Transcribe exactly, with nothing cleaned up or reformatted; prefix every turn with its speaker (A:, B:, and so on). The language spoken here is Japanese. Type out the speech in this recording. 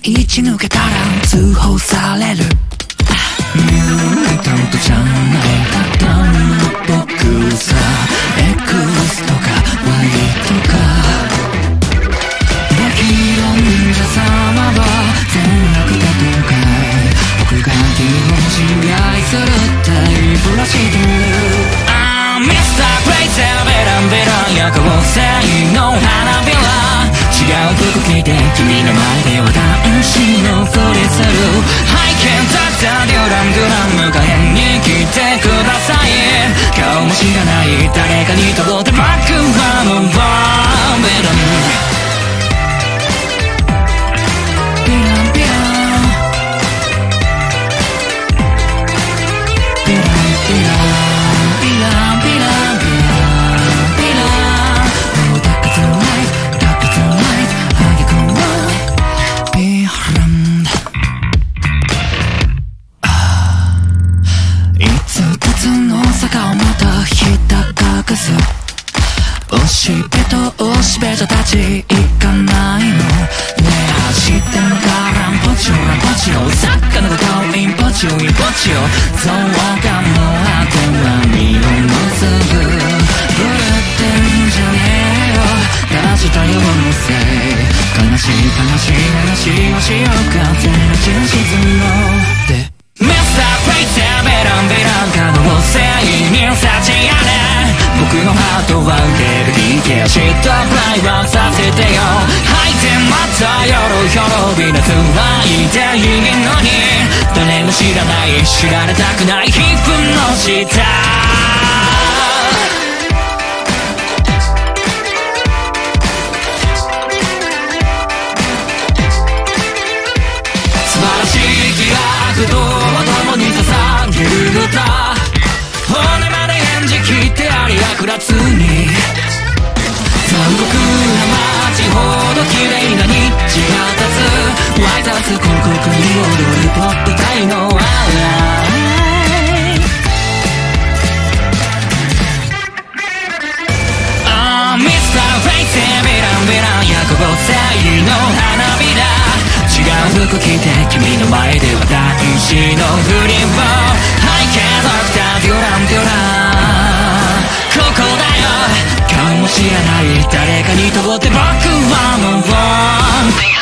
A: いち抜けたら通報される。ミュータントじゃないただの僕さ。 X とか Y とかバキロンジャ様は全悪だとかい。僕が基本支配するタイプらしいとる。ああミスタークレイジーベランベラン夜行性の花びら。違う服着て君の前では男子のふりする。拝見だったデュランデュラン迎えに来てください。顔も知らない誰かにとってバックはもうバーベラン。ピランピランピランピランピランピランピラン。もうダッカツのライフダッカツのライフハゲ君はピランだ。いつかつの坂をまたひた隠す。おしべとおしべとたち行かないのね。走ってんのかランポチオランポチオ。魚が顔インポチオインポチオ。ゾウがもうあとは身を結ぶ。ぶれてんじゃねえよ出したよのせい。悲しい悲しい話をしようか全然沈むので。ミスタークレイジーベランベラン可能性に幸あれ。僕のハートはデルディケアシットフライはさせてよ。吐いてまたよろよろびなつはいていいのに。誰も知らない知られたくない皮膚の下。素晴らしい気楽と共に捧げる歌。骨まで演じきってあり悪辣に。残酷な街ほど綺麗な日地が立つ。湧い立つ広告に踊るポップ隊の笑い。ああミスターフレイズベランベラン夜行性の花びら。違う服着て君の前では男子のふりを。背景ドクターデュランデュランここだよ。顔も知らない誰かにとって僕はもう